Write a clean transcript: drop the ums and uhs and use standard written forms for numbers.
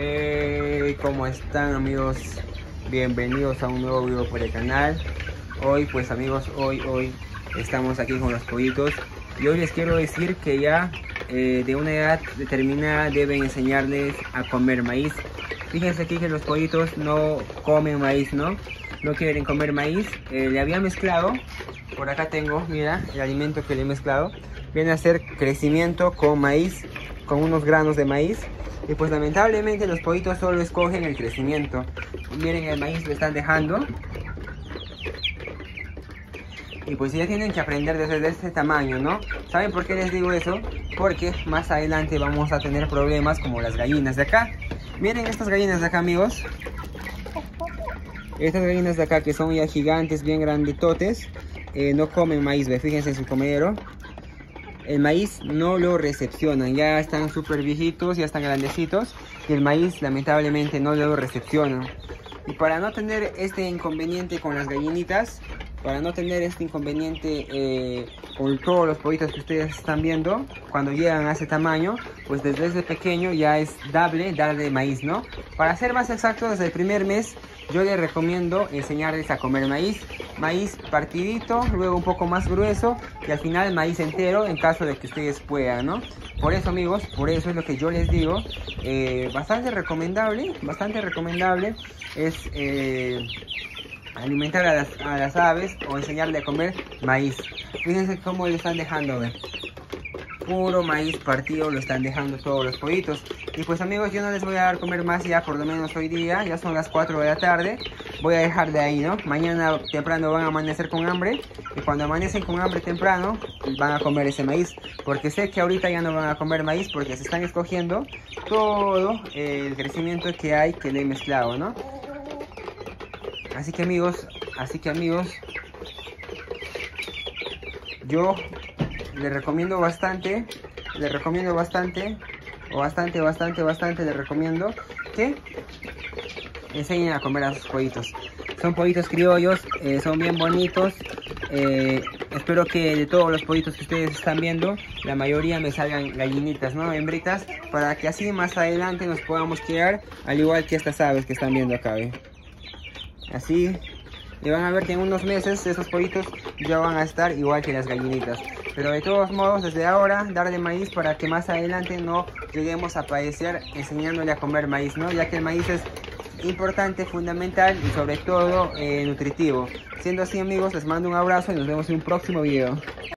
¿Cómo están, amigos? Bienvenidos a un nuevo video por el canal. Hoy pues amigos, hoy estamos aquí con los pollitos y hoy les quiero decir que ya de una edad determinada deben enseñarles a comer maíz. Fíjense aquí que los pollitos no comen maíz, no quieren comer maíz. Le había mezclado, por acá tengo, mira, el alimento que le he mezclado. Viene a ser crecimiento con maíz, con unos granos de maíz. Y pues lamentablemente los pollitos solo escogen el crecimiento. Miren, el maíz lo están dejando. Y pues ya tienen que aprender desde este tamaño, ¿no? ¿Saben por qué les digo eso? Porque más adelante vamos a tener problemas como las gallinas de acá. Miren estas gallinas de acá, amigos. Estas gallinas de acá que son ya gigantes, bien grandetotes, no comen maíz, ¿ve? Fíjense en su comedero. El maíz no lo recepcionan, ya están súper viejitos, ya están grandecitos y el maíz lamentablemente no lo recepcionan. Y para no tener este inconveniente con las gallinitas, para no tener este inconveniente con todos los pollitos que ustedes están viendo, cuando llegan a ese tamaño, pues desde pequeño ya es darle maíz, ¿no? Para ser más exacto, desde el primer mes yo les recomiendo enseñarles a comer maíz partidito, luego un poco más grueso y al final maíz entero en caso de que ustedes puedan, ¿no? Por eso, amigos, por eso es lo que yo les digo, bastante recomendable es alimentar a las aves o enseñarle a comer maíz. Fíjense cómo lo están dejando, ¿ve? Puro maíz partido lo están dejando todos los pollitos. Y pues amigos, yo no les voy a dar comer más ya, por lo menos hoy día, ya son las 4 de la tarde. Voy a dejar de ahí, ¿no? Mañana temprano van a amanecer con hambre. Y cuando amanecen con hambre temprano, van a comer ese maíz. Porque sé que ahorita ya no van a comer maíz porque se están escogiendo todo el crecimiento que hay que le he mezclado, ¿no? Así que amigos, yo les recomiendo bastante, les recomiendo que enseñen a comer a sus pollitos. Son pollitos criollos, son bien bonitos. Espero que de todos los pollitos que ustedes están viendo, la mayoría me salgan gallinitas, ¿no? Hembritas, para que así más adelante nos podamos criar, al igual que estas aves que están viendo acá, ¿ve? Así, y van a ver que en unos meses esos pollitos ya van a estar igual que las gallinitas. Pero de todos modos, desde ahora, darle maíz para que más adelante no lleguemos a padecer enseñándole a comer maíz, ¿no? Ya que el maíz es importante, fundamental y sobre todo nutritivo. Siendo así, amigos, les mando un abrazo y nos vemos en un próximo video.